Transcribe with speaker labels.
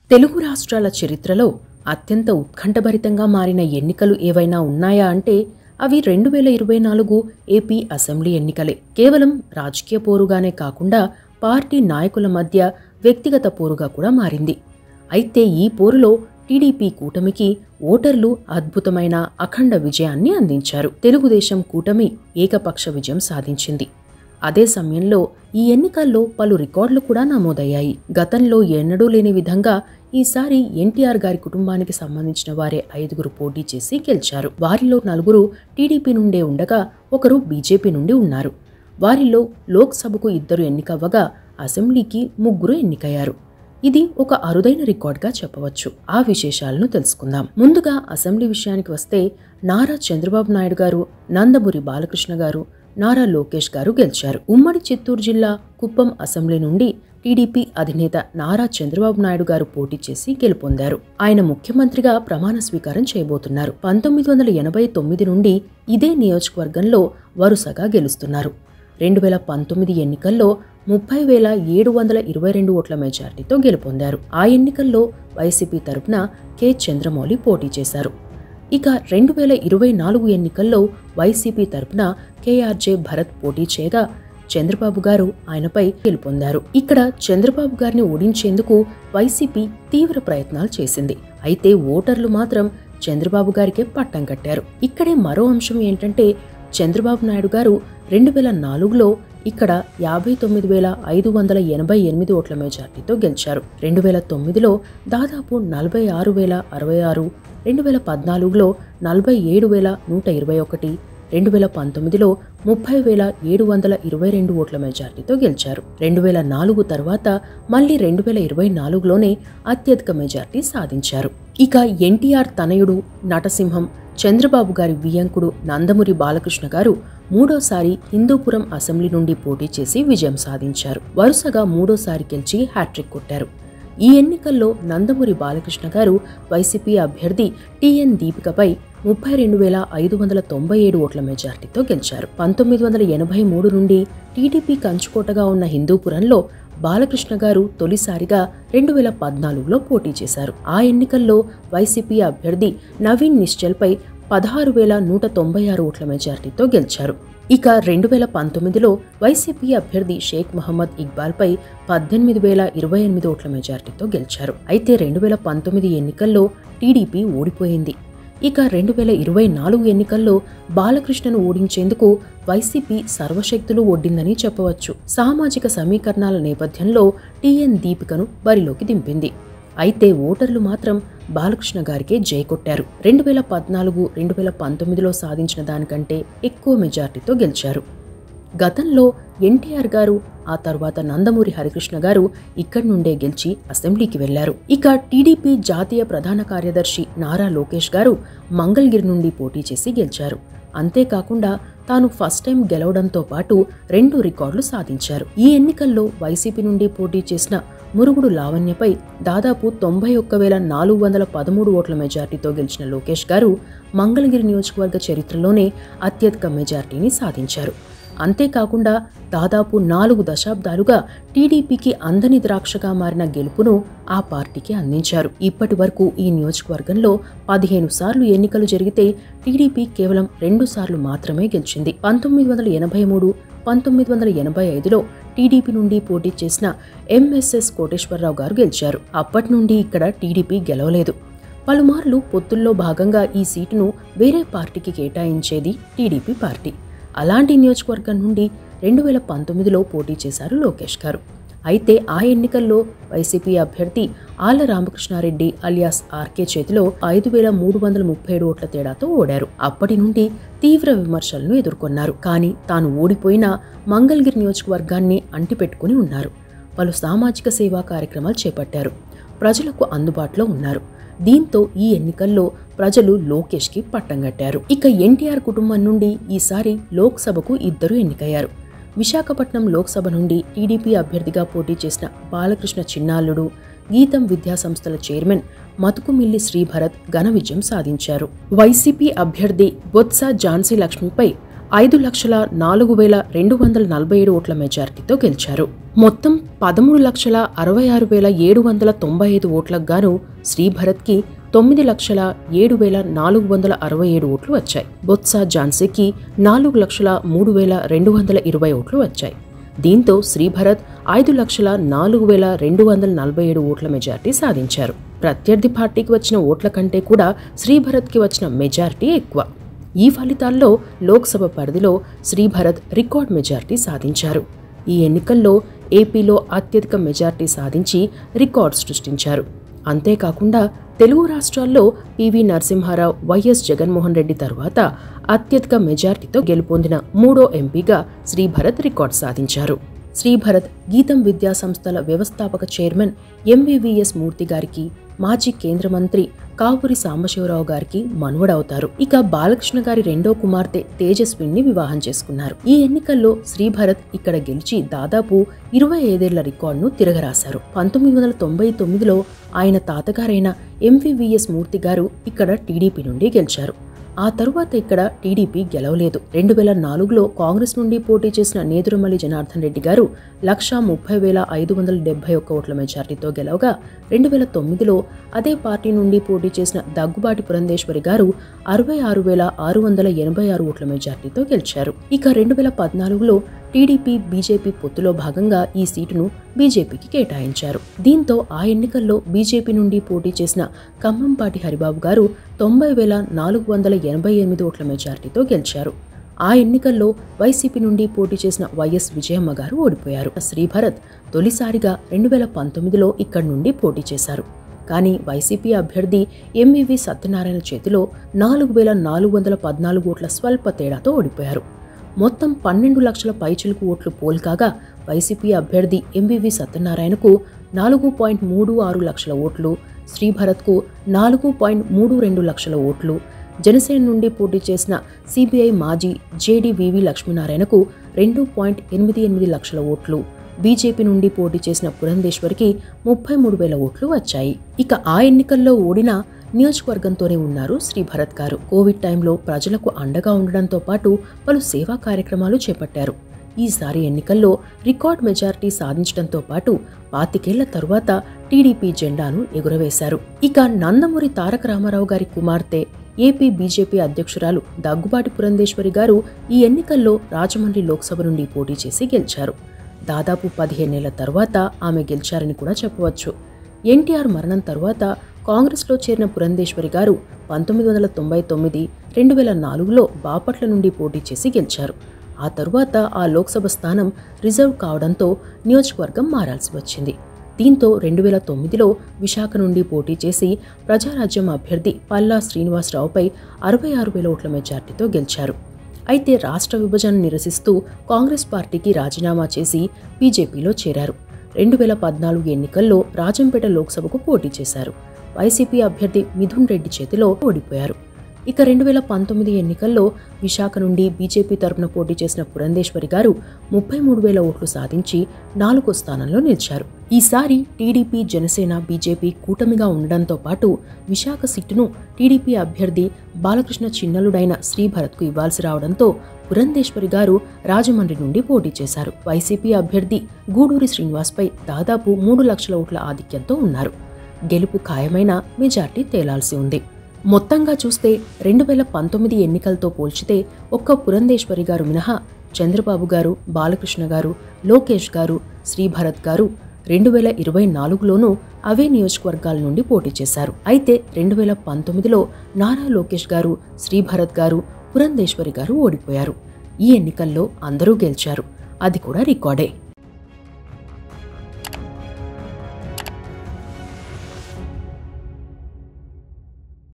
Speaker 1: తెలుగు రాష్ట్రాల చరిత్రలో అత్యంత ఉత్కంఠభరితంగా మారిన ఎన్నికలు ఏవైనా ఉన్నాయా అంటే అవి 2024 ఏపీ అసెంబ్లీ ఎన్నికలే. కేవలం రాజకీయ పోరుగానే కాకుండా పార్టీ నాయకుల మధ్య వ్యక్తిగత పోరుగా కూడా మారింది. అయితే ఈ పోరులో టీడీపీ కూటమికి ఓటర్లు అద్భుతమైన అఖండ విజయాన్ని అందించారు. తెలుగుదేశం కూటమి ఏకపక్ష విజయం సాధించింది. అదే సమయంలో ఈ ఎన్నికల్లో పలు రికార్డులు కూడా నమోదయ్యాయి. గతంలో ఎన్నడూ లేని విధంగా ఈసారి ఎన్టీఆర్ గారి కుటుంబానికి సంబంధించిన వారే 5గురు పోటీ చేసి గెలిచారు. వారిలో 4 టీడీపీ నుండే ఉండగా ఒకరు బీజేపీ నుండి ఉన్నారు. వారిలో లోక్సభకు 2 ఎన్నికవ్వగా అసెంబ్లీకి 3 ఎన్నికయ్యారు. ఇది ఒక అరుదైన రికార్డ్గా చెప్పవచ్చు. ఆ విశేషాలను తెలుసుకుందాం. ముందుగా అసెంబ్లీ విషయానికి వస్తే నారా చంద్రబాబు నాయుడు గారు, నందమూరి బాలకృష్ణ గారు, నారా లోకేష్ గారు గెలిచారు. ఉమ్మడి చిత్తూరు జిల్లా కుప్పం అసెంబ్లీ నుండి టీడీపీ అధినేత నారా చంద్రబాబు నాయుడు గారు పోటీ చేసి గెలుపొందారు. ఆయన ముఖ్యమంత్రిగా ప్రమాణ స్వీకారం చేయబోతున్నారు. 1989 నుండి ఇదే నియోజకవర్గంలో వరుసగా గెలుస్తున్నారు. 2019 ఎన్నికల్లో 30,722 ఓట్ల మెజార్టీతో గెలుపొందారు. ఆ ఎన్నికల్లో వైసీపీ తరపున కె చంద్రమౌళి పోటీ చేశారు. ఇక 2024 ఎన్నికల్లో వైసీపీ తరపున కేఆర్జే భరత్ పోటీ చేయగా చంద్రబాబు గారు ఆయనపై గెలుపొందారు. ఇక్కడ చంద్రబాబు గారిని ఓడించేందుకు వైసీపీ తీవ్ర ప్రయత్నాలు చేసింది. అయితే ఓటర్లు మాత్రం చంద్రబాబు గారికే పట్టం కట్టారు. ఇక్కడే మరో అంశం ఏంటంటే చంద్రబాబు నాయుడు గారు 2004లో ఇక్కడ 59,588 ఓట్ల మెజార్టీతో గెలిచారు. 2009లో దాదాపు 46,066, 2014లో 47,121, 2019లో 30,722 ఓట్ల మెజార్టీతో గెలిచారు. 2004 తర్వాత మళ్లీ 2024లోనే అత్యధిక మెజార్టీ సాధించారు. ఇక ఎన్టీఆర్ తనయుడు నటసింహం చంద్రబాబు గారి వియ్యంకుడు నందమూరి బాలకృష్ణ గారు మూడోసారి హిందూపురం అసెంబ్లీ నుండి పోటీ చేసి విజయం సాధించారు. వరుసగా మూడోసారి గెలిచి హ్యాట్రిక్ కొట్టారు. ఈ ఎన్నికల్లో నందమూరి బాలకృష్ణ గారు వైసీపీ అభ్యర్థి టిఎన్ దీపికపై 32,597 ఓట్ల మెజార్టీతో గెలిచారు. 1983 నుండి టీడీపీ కంచుకోటగా ఉన్న హిందూపురంలో బాలకృష్ణ గారు తొలిసారిగా 2014లో పోటీ చేశారు. ఆ ఎన్నికల్లో వైసీపీ అభ్యర్థి నవీన్ నిశ్చల్పై 16,196 ఓట్ల మెజార్టీతో గెలిచారు. ఇక 2019లో వైసీపీ అభ్యర్థి షేక్ మహమ్మద్ ఇక్బాల్పై 18,028 ఓట్ల మెజార్టీతో గెలిచారు. అయితే 2019 ఎన్నికల్లో టీడీపీ ఓడిపోయింది. ఇక 2024 ఎన్నికల్లో బాలకృష్ణను ఓడించేందుకు వైసీపీ సర్వశక్తులు ఒడ్డిందని చెప్పవచ్చు. సామాజిక సమీకరణాల నేపథ్యంలో టిఎన్ దీపికను బరిలోకి దింపింది. అయితే ఓటర్లు మాత్రం బాలకృష్ణ గారికే జై కొట్టారు. 2014, 2019లో సాధించిన దానికంటే ఎక్కువ మెజార్టీతో గెలిచారు. గతంలో ఎన్టీఆర్ గారు, ఆ తర్వాత నందమూరి హరికృష్ణ గారు ఇక్కడి నుండే గెలిచి అసెంబ్లీకి వెళ్లారు. ఇక టీడీపీ జాతీయ ప్రధాన కార్యదర్శి నారా లోకేష్ గారు మంగళగిరి నుండి పోటీ చేసి గెలిచారు. అంతేకాకుండా తాను ఫస్ట్ టైం గెలవడంతో పాటు 2 రికార్డులు సాధించారు. ఈ ఎన్నికల్లో వైసీపీ నుండి పోటీ చేసిన మురుగుడు లావణ్యపై దాదాపు 91,413 ఓట్ల మెజార్టీతో గెలిచిన లోకేష్ గారు మంగళగిరి నియోజకవర్గ చరిత్రలోనే అత్యధిక మెజార్టీని సాధించారు. అంతేకాకుండా దాదాపు 4 దశాబ్దాలుగా టీడీపీకి అందని ద్రాక్షగా మారిన గెలుపును ఆ పార్టీకి అందించారు. ఇప్పటి వరకు ఈ నియోజకవర్గంలో 15 సార్లు ఎన్నికలు జరిగితే టీడీపీ కేవలం 2 సార్లు మాత్రమే గెలిచింది. 1983, 1985లో టీడీపీ నుండి పోటీ చేసిన ఎంఎస్ఎస్ కోటేశ్వరరావు గారు గెలిచారు. అప్పటి నుండి ఇక్కడ టీడీపీ గెలవలేదు. పలుమార్లు పొత్తుల్లో భాగంగా ఈ సీటును వేరే పార్టీకి కేటాయించేది టీడీపీ పార్టీ. అలాంటి నియోజకవర్గం నుండి 2019లో పోటీ చేశారు లోకేష్ గారు. అయితే ఆ ఎన్నికల్లో వైసీపీ అభ్యర్థి ఆళ్ల రామకృష్ణారెడ్డి అలియాస్ ఆర్కే చేతిలో 5,337 ఓట్ల తేడాతో ఓడారు. అప్పటి నుండి తీవ్ర విమర్శలను ఎదుర్కొన్నారు. కానీ తాను ఓడిపోయినా మంగళగిరి నియోజకవర్గాన్ని అంటిపెట్టుకుని ఉన్నారు. పలు సామాజిక సేవా కార్యక్రమాలు చేపట్టారు. ప్రజలకు అందుబాటులో ఉన్నారు. దీంతో ఈ ఎన్నికల్లో ప్రజలు లోకేష్కి పట్టం కట్టారు. ఇక ఎన్టీఆర్ కుటుంబం నుండి ఈసారి లోక్సభకు 2 ఎన్నికయ్యారు. విశాఖపట్నం లోక్సభ నుండి టీడీపీ అభ్యర్థిగా పోటీ చేసిన బాలకృష్ణ చిన్నాల్లుడు, గీతం విద్యా సంస్థల చైర్మన్ మతుకుమిల్లి శ్రీభరత్ ఘన విజయం సాధించారు. వైసీపీ అభ్యర్థి బొత్స ఝాన్సీ లక్ష్మిపై 5,04,247 ఓట్ల మెజారిటీతో గెలిచారు. మొత్తం 13,66,795 ఓట్లకు గాను శ్రీభరత్కి 9,07,467 ఓట్లు వచ్చాయి. బొత్స ఝాన్సీకి 4,03,220 ఓట్లు వచ్చాయి. దీంతో శ్రీభరత్ 5,04,247 ఓట్ల మెజారిటీ సాధించారు. ప్రత్యర్థి పార్టీకి వచ్చిన ఓట్ల కంటే కూడా శ్రీభరత్కి వచ్చిన మెజారిటీ ఎక్కువ. ఈ ఫలితాల్లో లోక్సభ పరిధిలో శ్రీభరత్ రికార్డ్ మెజారిటీ సాధించారు. ఈ ఎన్నికల్లో ఏపీలో అత్యధిక మెజారిటీ సాధించి రికార్డ్ సృష్టించారు. అంతేకాకుండా తెలుగు రాష్ట్రాల్లో పివి నరసింహారావు, వైఎస్ జగన్మోహన్ రెడ్డి తర్వాత అత్యధిక మెజారిటీతో గెలుపొందిన 3వ ఎంపీగా శ్రీభరత్ రికార్డు సాధించారు. శ్రీభరత్ గీతం విద్యా సంస్థల వ్యవస్థాపక చైర్మన్ ఎంవివిఎస్ మూర్తి గారికి, మాజీ కేంద్ర మంత్రి కావూరి సాంబశివరావు గారికి మనువడవుతారు. ఇక బాలకృష్ణ గారి రెండో కుమార్తె తేజస్విని వివాహం చేసుకున్నారు. ఈ ఎన్నికల్లో శ్రీభరత్ ఇక్కడ గెలిచి దాదాపు 25 ఏళ్ల రికార్డును తిరగరాశారు. 1999లో ఆయన తాతగారైన ఎంవివిఎస్ మూర్తి గారు ఇక్కడ టీడీపీ నుండి గెలిచారు. ఆ తరువాత ఇక్కడ టీడీపీ గెలవలేదు. 2004లో కాంగ్రెస్ నుండి పోటీ చేసిన నేదురుమల్లి జనార్దన్ రెడ్డి గారు 130,571 ఓట్ల మెజార్టీతో గెలవగా, 2009లో అదే పార్టీ నుండి పోటీ చేసిన దగ్గుబాటి పురంధేశ్వరి గారు 66,686 ఓట్ల మెజార్టీతో గెలిచారు. ఇక 2014లో టీడీపీ బీజేపీ పొత్తులో భాగంగా ఈ సీటును బీజేపీకి కేటాయించారు. దీంతో ఆ ఎన్నికల్లో బీజేపీ నుండి పోటీ చేసిన ఖమ్మంపాటి హరిబాబు గారు 90,488 ఓట్ల మెజార్టీతో గెలిచారు. ఆ ఎన్నికల్లో వైసీపీ నుండి పోటీ చేసిన వైఎస్ విజయమ్మ గారు ఓడిపోయారు. శ్రీభరత్ తొలిసారిగా 2019లో ఇక్కడి నుండి పోటీ చేశారు. కానీ వైసీపీ అభ్యర్థి ఎంవివి సత్యనారాయణ చేతిలో 4,414 ఓట్ల స్వల్ప తేడాతో ఓడిపోయారు. మొత్తం 12 లక్షల పైచిలుకు ఓట్లు పోల్ కాగా వైసీపీ అభ్యర్థి ఎంవివి సత్యనారాయణకు 4.36 లక్షల ఓట్లు, శ్రీభరత్కు 4.32 లక్షల ఓట్లు, జనసేన నుండి పోటీ చేసిన సిబిఐ మాజీ జేడీవీవి లక్ష్మీనారాయణకు 2.88 లక్షల ఓట్లు, బీజేపీ నుండి పోటీ చేసిన పురంధేశ్వరికి 33,000 ఓట్లు వచ్చాయి. ఇక ఆ ఎన్నికల్లో ఓడిన నియోజకవర్గంతోనే ఉన్నారు శ్రీభరత్ గారు. కోవిడ్ టైంలో ప్రజలకు అండగా ఉండడంతో పాటు పలు సేవా కార్యక్రమాలు చేపట్టారు. ఈసారి ఎన్నికల్లో రికార్డ్ మెజారిటీ సాధించడంతో పాటు 25 ఏళ్ల తరువాత టీడీపీ జెండాను ఎగురవేశారు. ఇక నందమూరి తారక రామారావు గారి కుమార్తె, ఏపీ బీజేపీ అధ్యక్షురాలు దగ్గుబాటి పురంధేశ్వరి గారు ఈ ఎన్నికల్లో రాజమండ్రి లోక్సభ నుండి పోటీ చేసి గెలిచారు. దాదాపు 15 ఏళ్ల తరువాత ఆమె గెలిచారని కూడా చెప్పవచ్చు. ఎన్టీఆర్ మరణం తరువాత కాంగ్రెస్లో చేరిన పురంధేశ్వరి గారు 1999, 2004లో బాపట్ల నుండి పోటీ చేసి గెలిచారు. ఆ తరువాత ఆ లోక్సభ స్థానం రిజర్వ్ కావడంతో నియోజకవర్గం మారాల్సి వచ్చింది. దీంతో 2009లో విశాఖ నుండి పోటీ చేసి ప్రజారాజ్యం అభ్యర్థి పల్లా శ్రీనివాసరావుపై 66,000 ఓట్ల మెజార్టీతో గెలిచారు. అయితే రాష్ట్ర విభజన నిరసిస్తూ కాంగ్రెస్ పార్టీకి రాజీనామా చేసి బీజేపీలో చేరారు. 2014 ఎన్నికల్లో రాజంపేట లోక్సభకు పోటీ చేశారు. వైసీపీ అభ్యర్థి మిథున్ రెడ్డి చేతిలో ఓడిపోయారు. ఇక 2019 ఎన్నికల్లో విశాఖ నుండి బీజేపీ తరపున పోటీ చేసిన పురంధేశ్వరి గారు 33,000 ఓట్లు సాధించి 4వ స్థానంలో నిలిచారు. ఈసారి టీడీపీ, జనసేన, బీజేపీ కూటమిగా ఉండడంతో పాటు విశాఖ సీటును టీడీపీ అభ్యర్థి బాలకృష్ణ చిన్నలుడైన శ్రీభరత్కు ఇవ్వాల్సి రావడంతో పురంధేశ్వరి గారు రాజమండ్రి నుండి పోటీ చేశారు. వైసీపీ అభ్యర్థి గూడూరి శ్రీనివాస్పై దాదాపు 3 లక్షల ఓట్ల ఆధిక్యంతో ఉన్నారు. గెలుపు ఖాయమైన మెజార్టీ తేలాల్సి ఉంది. మొత్తంగా చూస్తే 2019 ఎన్నికలతో పోల్చితే ఒక్క పురంధేశ్వరి గారు మినహా చంద్రబాబు గారు, బాలకృష్ణ గారు, లోకేష్ గారు, శ్రీభరత్ గారు 2024లోనూ అవే నియోజకవర్గాల నుండి పోటీ చేశారు. అయితే 2019లో నారా లోకేష్ గారు, శ్రీభరత్ గారు, పురంధేశ్వరి గారు ఓడిపోయారు. ఈ ఎన్నికల్లో అందరూ గెలిచారు. అది కూడా రికార్డే.